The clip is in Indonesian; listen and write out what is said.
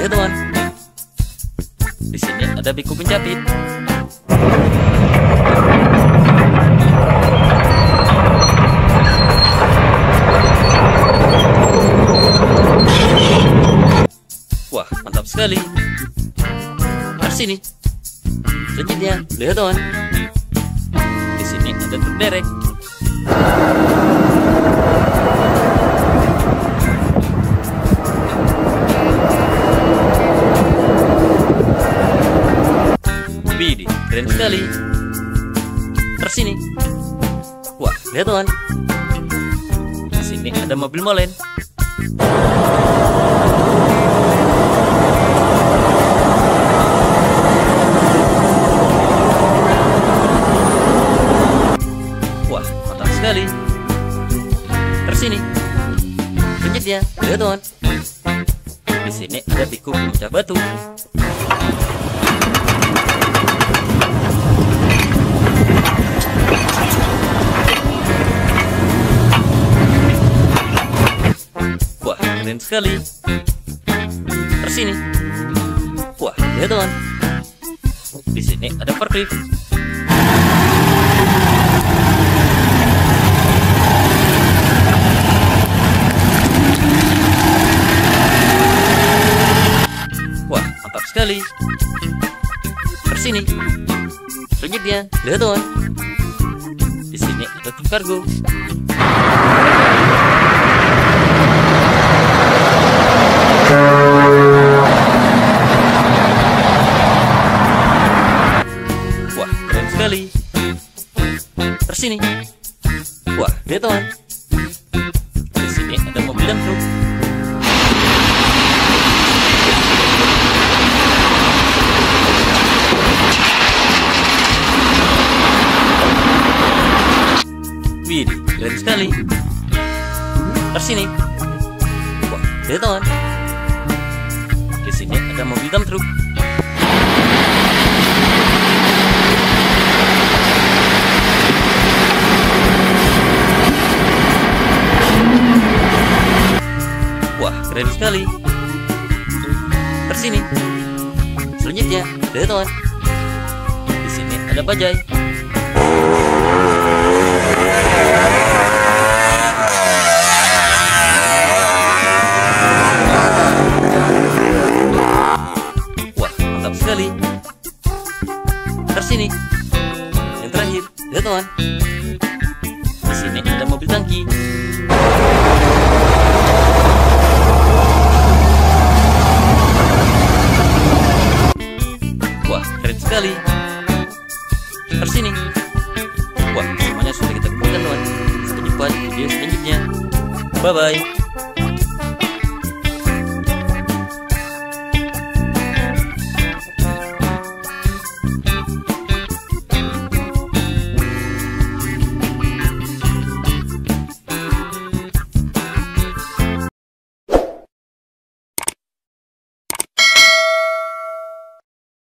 lihat teman. Di sini ada biku pencapit. Wah, mantap sekali. Sini. Selanjutnya, lihat teman. Di sini ada truk derek. Widih, keren sekali. Tersini. Wah, lihat teman. Di sini ada mobil molen. Wah, mantap sekali. Tersini. Selanjutnya, lihat teman. Di sini ada tikus pemecah batu. Wah, keren sekali. Tersini. Wah, lihat teman. Di sini ada forklift. Wah, mantap sekali. Tersini. Selanjutnya, lihat teman. Di sini ada truk kargo. Wah, keren sekali. Tersini. Wah, lihat teman. Di sini ada mobil dan truk. Widih, keren sekali. Tersini. Wah, lihat teman. Di sini ada mobil dump truk. Wah, keren sekali. Tersini. Selanjutnya, lihat teman. Di sini ada bajai. Wah, mantap sekali. Tersini. Yang terakhir, lihat teman. Di sini ada mobil tangki. Wah, keren sekali. Tersini. Wah, semuanya sudah kita kumpulkan teman. Sampai jumpa di video selanjutnya. Bye bye.